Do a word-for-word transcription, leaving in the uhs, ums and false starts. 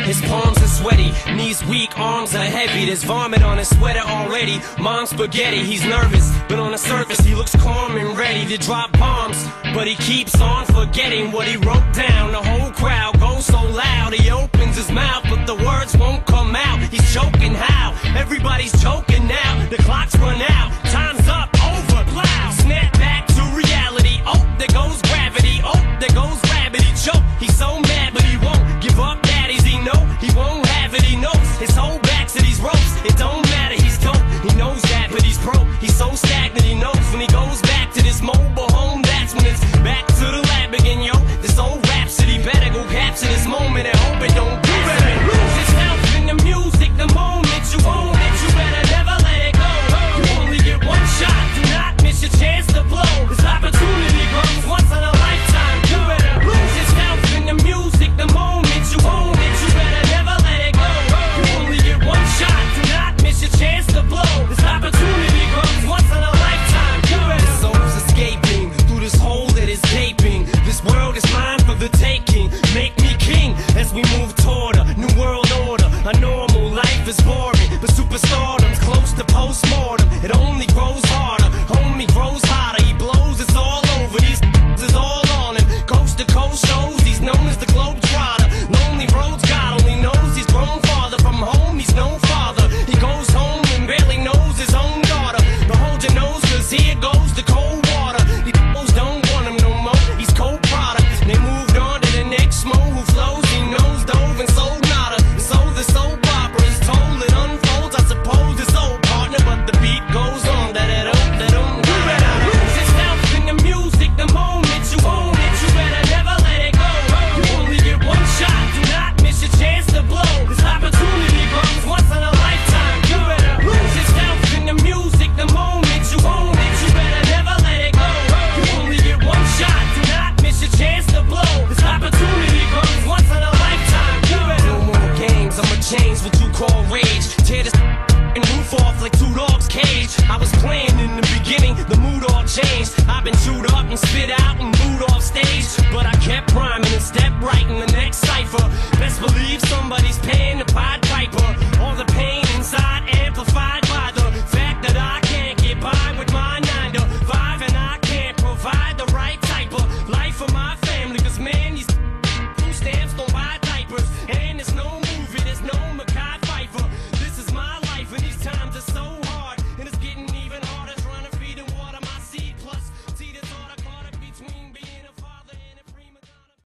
His palms are sweaty, knees weak, arms are heavy. There's vomit on his sweater already. Mom's spaghetti, he's nervous, but on the surface he looks calm and ready to drop bombs. But he keeps on forgetting what he wrote down. The whole crowd goes so loud, he opens his mouth, but the words won't come out. He's choking how? Everybody's choking now. The clock's run out, time's up, over, loud. Snap back to reality, oh, there goes gravity. Oh, there goes rabbit, he choke. He's so mad, but he won't give up. Daddies, he know he won't have it. He knows his whole back to these ropes. It don't matter, he's dope. He knows that, but he's broke. He's so stagnant, he knows when he goes back to this mobile home, that's when it's back to the lab again, yo. This old rhapsody better go capture this moment and hope it don't do it. Lose yourself in the music, the moment you own it, you better never let it go. You only get one shot, do not miss your chance to blow. This opportunity comes once in a lifetime. You better lose yourself in the music, the moment you own it, you better never let it go. You only get one shot, do not miss your chance to blow. This opportunity comes once in a lifetime. You better. This soul's escaping through this hole that is gaping. This world is mine for the taking. Make me king as we move toward a new world order. A normal life is boring, but superstardom's close to postmortem. It only grows harder, homie grows hotter. He blows, it's all over. These is all on him. Coast to coast shows, he's known as the Globetrotter. Lonely roads, God only knows he's grown farther from home. He's no father. He goes home and barely knows his own daughter. But hold your nose, cause here goes the cold water. These hoes don't want him no more. He's cold product. They moved on to the next mo who flows. He knows dove and sold nada. So the soap opera is told, it unfolds. I suppose it's old partner, but the beat goes on. That it up, that um. You better lose yourself in the music, the moment you own it, you better never let it go. You only get one shot, do not miss your chance to blow. This opportunity comes once in a lifetime. You better lose yourself in the music, the moment you own it, you better never let it go. You only get one shot, do not miss your chance to blow. This opportunity comes once in a lifetime. You better. No more games, I'ma change what you call rage. Tear this and roof off like two dogs' cage. I was playing in the beginning, the mood all changed. I've been chewed up and spit out and booed off stage, but I kept rhyming and stepped right in the next cipher. Best believe somebody